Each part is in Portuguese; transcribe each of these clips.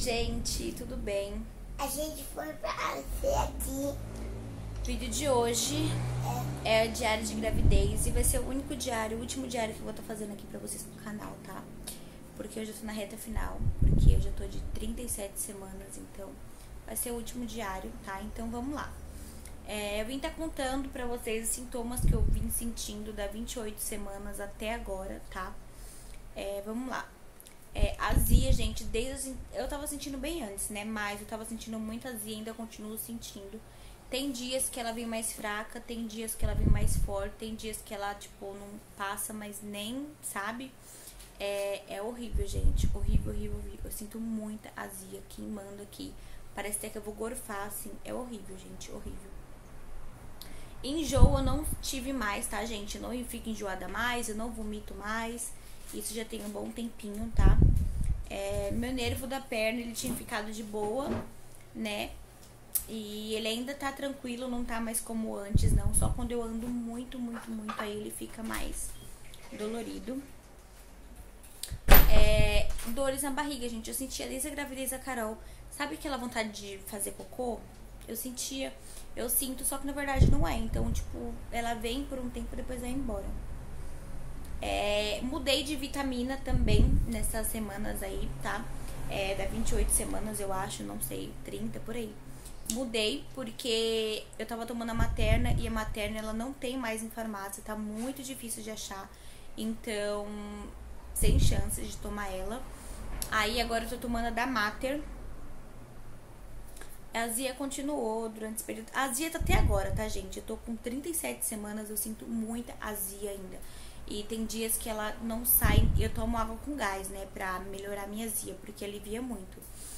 gente, tudo bem? A gente foi pra ser aqui. O vídeo de hoje é diário de gravidez e vai ser o único diário, o último diário que eu vou estar fazendo aqui pra vocês no canal, tá? Porque eu já tô na reta final, porque eu já tô de 37 semanas, então vai ser o último diário, tá? Então vamos lá. Eu vim estar contando pra vocês os sintomas que eu vim sentindo da 28 semanas até agora, tá? Vamos lá. Azia, gente, eu tava sentindo bem antes, né? Mas eu tava sentindo muita azia, ainda continuo sentindo. Tem dias que ela vem mais fraca, tem dias que ela vem mais forte, tem dias que ela, tipo, não passa, mas nem, sabe? É horrível, gente. Horrível, horrível, horrível. Eu sinto muita azia queimando aqui. Parece até que eu vou gorfar, assim. É horrível, gente, horrível. Enjoo eu não tive mais, tá, gente? Eu não fico enjoada mais, eu não vomito mais. Isso já tem um bom tempinho, tá? Meu nervo da perna, ele tinha ficado de boa, né? E ele ainda tá tranquilo, não tá mais como antes, não. Só quando eu ando muito, muito, muito, aí ele fica mais dolorido. Dores na barriga, gente. Eu sentia desde a gravidez da Carol. Sabe aquela vontade de fazer cocô? Eu sentia, eu sinto, só que na verdade não é. Então, tipo, ela vem por um tempo e depois vai embora. Mudei de vitamina também nessas semanas aí, tá? Da 28 semanas, eu acho, não sei, 30, por aí. Mudei porque eu tava tomando a materna e a materna ela não tem mais em farmácia, tá muito difícil de achar. Então, sem chances de tomar ela. Aí agora eu tô tomando a da Mater. A azia continuou durante esse período. A azia tá até agora, tá, gente? Eu tô com 37 semanas, eu sinto muita azia ainda. E tem dias que ela não sai. Eu tomo água com gás, né? Pra melhorar a minha azia, porque alivia muito.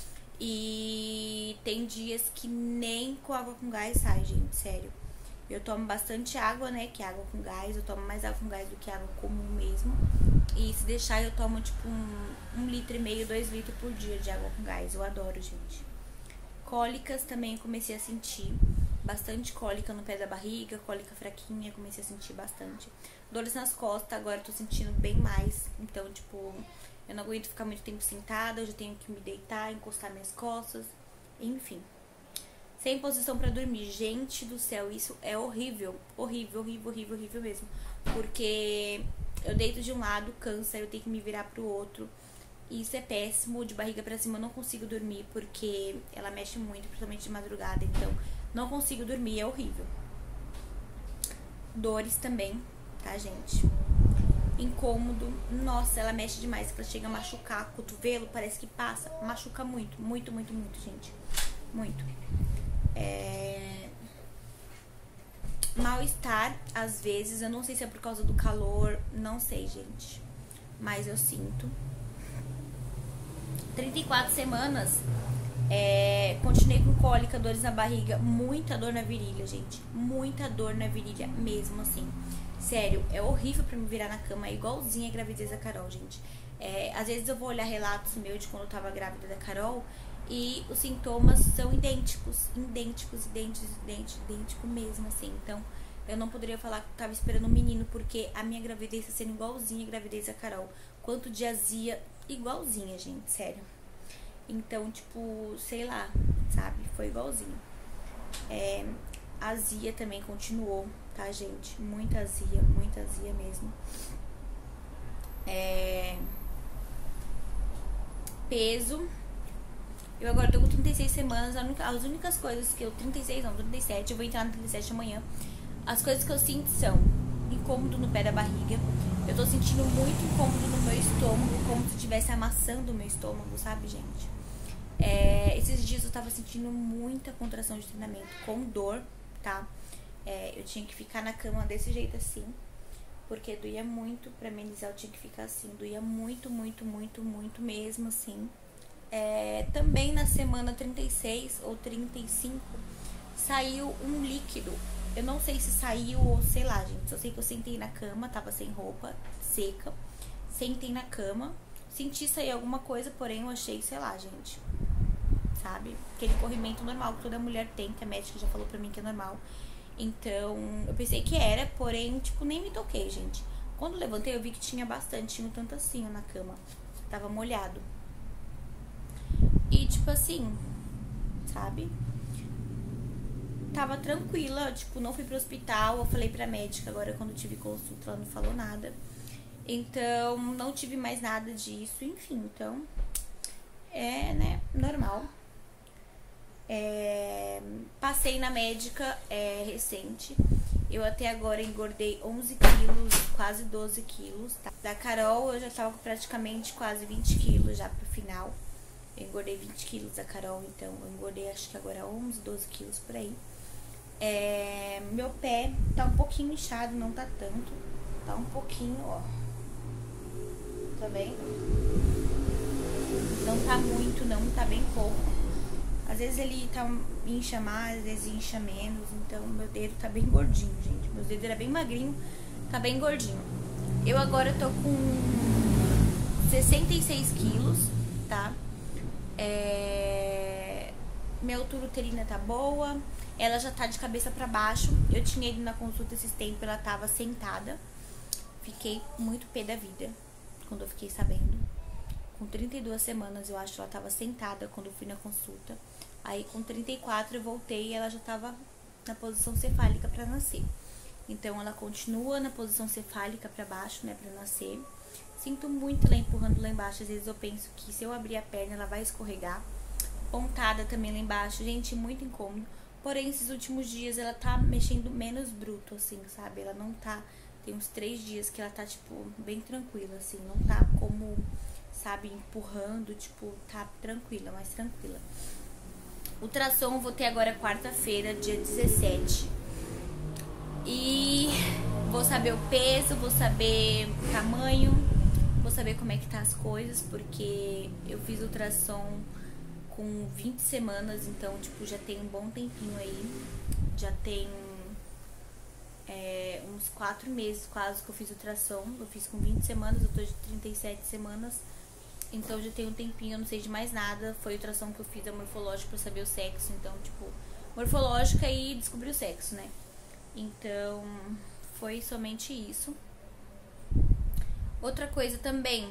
E tem dias que nem com água com gás sai, gente, sério. Eu tomo bastante água, né? Que é água com gás. Eu tomo mais água com gás do que água comum mesmo. E se deixar, eu tomo tipo 1,5 litro, 2 litros por dia de água com gás. Eu adoro, gente. Cólicas também eu comecei a sentir. Bastante cólica no pé da barriga, cólica fraquinha, comecei a sentir bastante. Dores nas costas, agora eu tô sentindo bem mais. Então, tipo, eu não aguento ficar muito tempo sentada, eu já tenho que me deitar, encostar minhas costas, enfim. Sem posição pra dormir. Gente do céu, isso é horrível. Horrível, horrível, horrível, horrível mesmo. Porque eu deito de um lado, cansa, eu tenho que me virar pro outro. Isso é péssimo, de barriga pra cima eu não consigo dormir, porque ela mexe muito, principalmente de madrugada, então não consigo dormir, é horrível. Dores também, tá, gente? Incômodo, nossa, ela mexe demais, ela chega a machucar o cotovelo, parece que passa, machuca muito, muito, muito, muito, gente, muito. Mal-estar, às vezes, eu não sei se é por causa do calor, não sei, gente, mas eu sinto. 34 semanas, continuei com cólica, dores na barriga, muita dor na virilha, gente. Muita dor na virilha mesmo, assim. Sério, é horrível pra me virar na cama, é igualzinha a gravidez da Carol, gente. Às vezes eu vou olhar relatos meus de quando eu tava grávida da Carol e os sintomas são idênticos, idênticos mesmo, assim. Então, eu não poderia falar que eu tava esperando um menino, porque a minha gravidez tá sendo igualzinha a gravidez da Carol. Quanto de azia, igualzinha, gente, sério. Então, tipo, sei lá, sabe? Foi igualzinho. Azia também continuou, tá, gente? Muita azia mesmo. Peso. Eu agora tô com 36 semanas. As únicas coisas que eu... 36 não, 37. Eu vou entrar no 37 amanhã. As coisas que eu sinto são incômodo no pé da barriga. Eu tô sentindo muito incômodo no meu estômago, como se estivesse amassando o meu estômago, sabe, gente? Esses dias eu tava sentindo muita contração de treinamento, com dor, tá? Eu tinha que ficar na cama desse jeito assim, porque doía muito, pra amenizar eu tinha que ficar assim, doía muito, muito, muito, muito mesmo, assim. Também na semana 36 ou 35, saiu um líquido. Eu não sei se saiu ou sei lá, gente. Só sei que eu sentei na cama, tava sem roupa, seca. Sentei na cama, senti sair alguma coisa, porém eu achei, sei lá, gente. Sabe? Aquele corrimento normal que toda mulher tem, que a médica já falou pra mim que é normal. Então, eu pensei que era, porém, tipo, nem me toquei, gente. Quando eu levantei, eu vi que tinha bastante, tinha um tanto assim na cama. Tava molhado. E, tipo, tipo assim, sabe? Tava tranquila, tipo, não fui pro hospital. Eu falei pra médica agora quando tive consulta, ela não falou nada. Então, não tive mais nada disso, enfim, então é, né, normal. Passei na médica recente. Eu até agora engordei 11 quilos, quase 12 quilos, tá? Da Carol eu já tava com praticamente quase 20 quilos já pro final. Eu engordei 20 quilos da Carol, então eu engordei acho que agora 11, 12 quilos por aí. Meu pé tá um pouquinho inchado, não tá tanto. Tá um pouquinho, ó. Tá vendo? Não tá muito, não, tá bem pouco. Às vezes ele incha mais, às vezes incha menos. Então meu dedo tá bem gordinho, gente. Meu dedo era bem magrinho, tá bem gordinho. Eu agora tô com 66 quilos, tá? Minha altura uterina tá boa. Ela já tá de cabeça pra baixo. Eu tinha ido na consulta esses tempos, ela tava sentada. Fiquei muito pé da vida quando eu fiquei sabendo. Com 32 semanas, eu acho que ela tava sentada quando eu fui na consulta. Aí com 34 eu voltei e ela já tava na posição cefálica pra nascer. Então ela continua na posição cefálica pra baixo, né, pra nascer. Sinto muito ela empurrando lá embaixo. Às vezes eu penso que se eu abrir a perna ela vai escorregar. Pontada também lá embaixo, gente, muito incômodo. Porém, esses últimos dias ela tá mexendo menos bruto, assim, sabe? Ela não tá... Tem uns 3 dias que ela tá, tipo, bem tranquila, assim. Não tá como, sabe, empurrando, tipo, tá tranquila, mais tranquila. Ultrassom eu vou ter agora quarta-feira, dia 17. E vou saber o peso, vou saber o tamanho, vou saber como é que tá as coisas, porque eu fiz ultrassom com 20 semanas, então, tipo, já tem um bom tempinho aí. Já tem uns 4 meses quase que eu fiz ultrassom. Eu fiz com 20 semanas, eu tô de 37 semanas. Então já tem um tempinho, eu não sei de mais nada. Foi a ultrassom que eu fiz, a morfológica, pra saber o sexo. Então, tipo, morfológica e descobrir o sexo, né? Então, foi somente isso. Outra coisa também...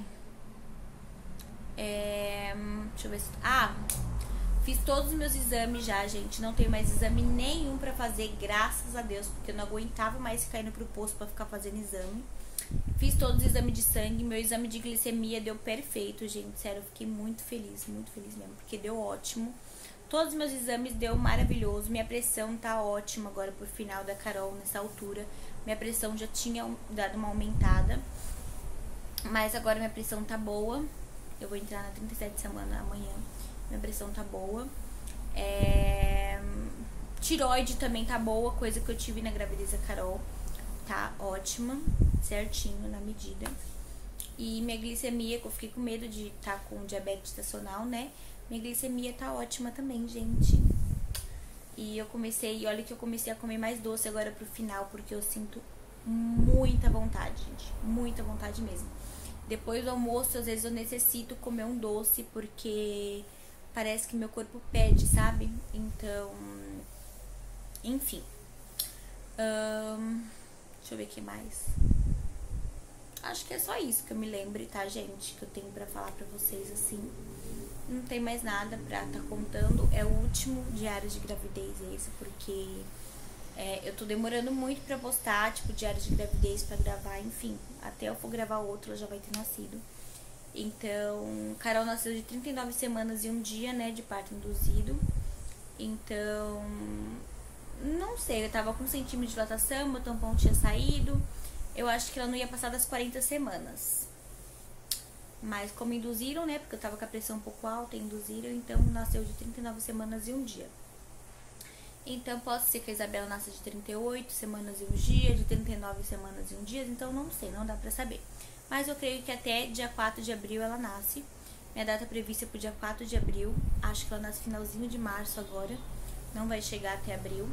deixa eu ver se... fiz todos os meus exames já, gente. Não tenho mais exame nenhum pra fazer, graças a Deus. Porque eu não aguentava mais ficar indo pro posto pra ficar fazendo exame. Fiz todos os exames de sangue. Meu exame de glicemia deu perfeito, gente. Sério, eu fiquei muito feliz mesmo. Porque deu ótimo. Todos os meus exames deu maravilhoso. Minha pressão tá ótima agora pro final da Carol, nessa altura. Minha pressão já tinha dado uma aumentada. Mas agora minha pressão tá boa. Eu vou entrar na 37 semana amanhã. Minha pressão tá boa. Tiroide também tá boa, coisa que eu tive na gravidez da Carol. Tá ótima, certinho, na medida. E minha glicemia, que eu fiquei com medo de estar com diabetes estacional, né? Minha glicemia tá ótima também, gente. E olha que eu comecei a comer mais doce agora pro final, porque eu sinto muita vontade, gente. Muita vontade mesmo. Depois do almoço, às vezes eu necessito comer um doce, porque parece que meu corpo pede, sabe? Então, enfim. Deixa eu ver o que mais. Acho que é só isso que eu me lembre, tá, gente? Que eu tenho pra falar pra vocês, assim. Não tem mais nada pra tá contando. É o último diário de gravidez esse, porque eu tô demorando muito pra postar, tipo, diário de gravidez pra gravar, enfim. Até eu for gravar outro, ela já vai ter nascido. Então, Carol nasceu de 39 semanas e um dia, né, de parto induzido. Então, não sei, eu tava com 1 centímetro de dilatação, meu tampão tinha saído. Eu acho que ela não ia passar das 40 semanas. Mas como induziram, né, porque eu tava com a pressão um pouco alta, induziram, então nasceu de 39 semanas e um dia. Então pode ser que a Isabela nasça de 38 semanas e um dia, de 39 semanas e um dia, então não sei, não dá pra saber. Mas eu creio que até dia 4 de abril ela nasce. Minha data prevista é pro dia 4 de abril. Acho que ela nasce finalzinho de março agora. Não vai chegar até abril.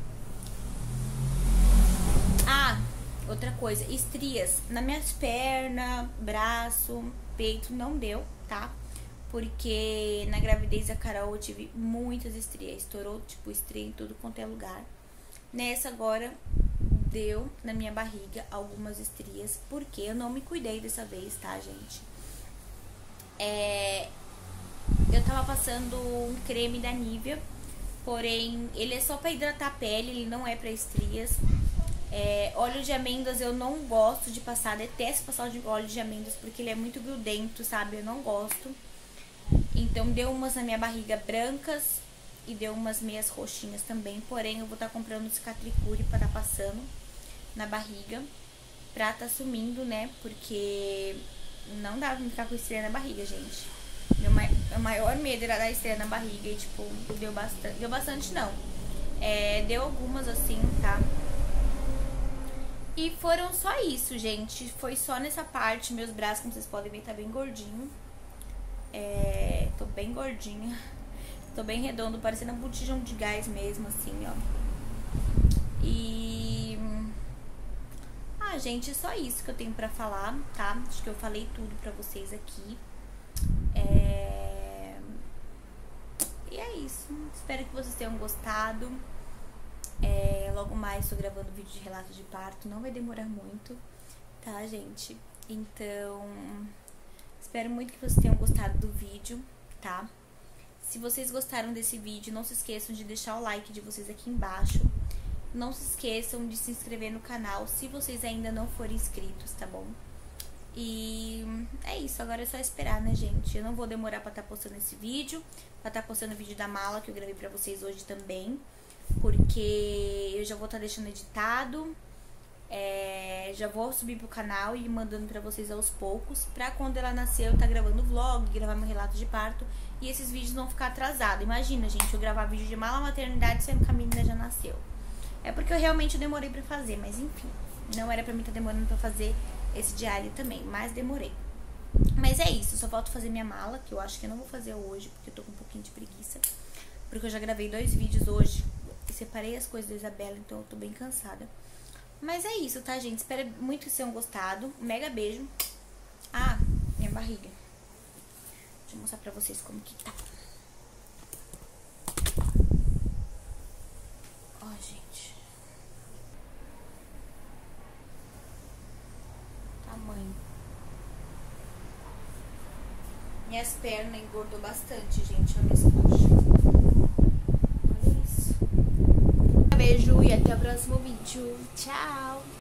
Outra coisa, estrias nas minhas pernas, braço, peito, não deu, tá? Porque na gravidez da Carol eu tive muitas estrias. Estourou, tipo, estria em tudo quanto é lugar. Nessa agora deu na minha barriga algumas estrias, porque eu não me cuidei dessa vez, tá, gente? eu tava passando um creme da Nivea, porém ele é só pra hidratar a pele, ele não é pra estrias. Óleo de amêndoas eu não gosto de passar, detesto passar óleo de amêndoas porque ele é muito grudento, sabe? Eu não gosto. Então deu umas na minha barriga brancas e deu umas meias roxinhas também, porém eu vou estar comprando Cicatricure pra estar passando na barriga, pra tá sumindo, né? Porque não dá pra ficar com estria na barriga, gente. Meu maior medo era dar estria na barriga e, tipo, deu bastante não. Deu algumas assim, tá? E foram só isso, gente. Foi só nessa parte. Meus braços, como vocês podem ver, tá bem gordinho. Tô bem gordinha. Tô bem redondo, parecendo um botijão de gás mesmo, assim, ó. E... gente, é só isso que eu tenho pra falar, tá? Acho que eu falei tudo pra vocês aqui. E é isso. Espero que vocês tenham gostado. Logo mais tô gravando vídeo de relato de parto. Não vai demorar muito, tá, gente? Então, espero muito que vocês tenham gostado do vídeo, tá? Se vocês gostaram desse vídeo, não se esqueçam de deixar o like de vocês aqui embaixo. Não se esqueçam de se inscrever no canal se vocês ainda não forem inscritos, tá bom? E é isso, agora é só esperar, né, gente? Eu não vou demorar pra estar postando esse vídeo, pra estar postando o vídeo da mala que eu gravei pra vocês hoje também, porque eu já vou estar deixando editado, já vou subir pro canal e mandando pra vocês aos poucos, pra quando ela nascer eu estar gravando vlog, gravar meu relato de parto e esses vídeos não ficar atrasados. Imagina, gente, eu gravar vídeo de mala maternidade sendo que a menina já nasceu. É porque eu realmente demorei pra fazer, mas enfim, não era pra mim estar demorando pra fazer esse diário também, mas demorei. Mas é isso, só falta fazer minha mala, que eu acho que eu não vou fazer hoje, porque eu tô com um pouquinho de preguiça. Porque eu já gravei 2 vídeos hoje e separei as coisas da Isabela, então eu tô bem cansada. Mas é isso, tá, gente? Espero muito que vocês tenham gostado. Um mega beijo. Minha barriga. Deixa eu mostrar pra vocês como que tá. Ó, gente. Tamanho. Minhas pernas engordou bastante, gente. Olha minhas coxas. Olha isso. Um beijo e até o próximo vídeo. Tchau!